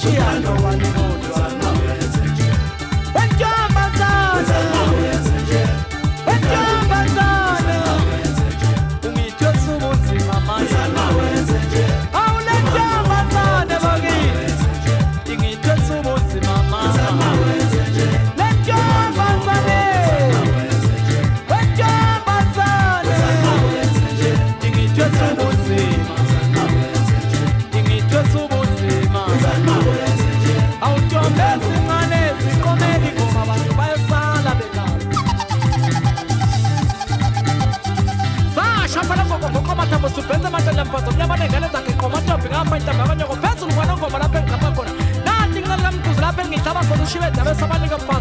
Shiyano wanimoto Wenjambazane Wenjambazane Ungitwe sumunzi mamayi Awulenjambazane bakithi Ingitwe sumunzi mamayi Lenjambazane Wenjambazane Ingitwe sumunzi Ingitwe sumunzi Awujombezi ngane zikomeli ngoma abantu bayosala bekhala Sasha phela ngoko mathambo subhenza amatala mfazo nyabanengele zakhe ngoma ntombi ngapha intaba abanyoko phezulu kwanongoma lapha engihamba khona nathi ngilalamkhuzi lapha engithaba khona ushibeda bese abanika